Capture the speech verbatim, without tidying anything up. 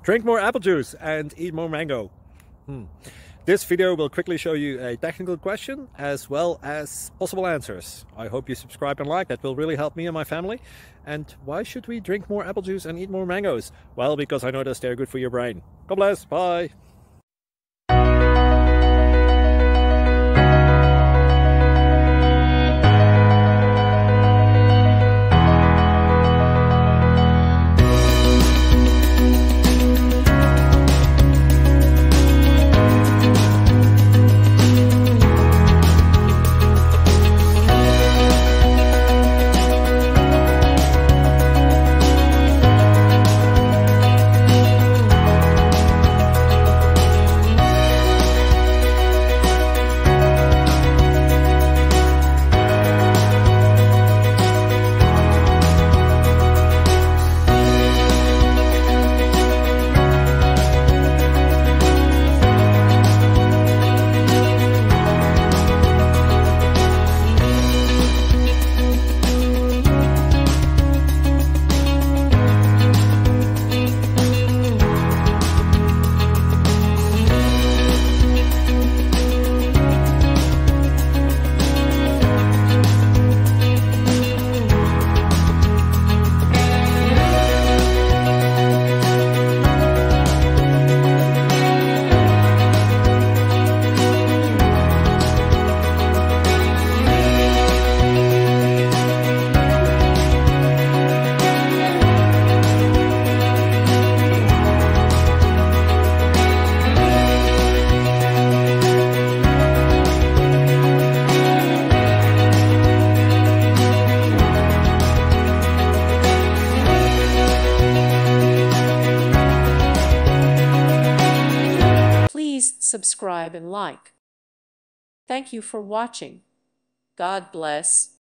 Drink more apple juice and eat more mango. Hmm. This video will quickly show you a technical question as well as possible answers. I hope you subscribe and like, that will really help me and my family. And why should we drink more apple juice and eat more mangoes? Well, because I noticed they're good for your brain. God bless, bye! Please subscribe and like. Thank you for watching. God bless.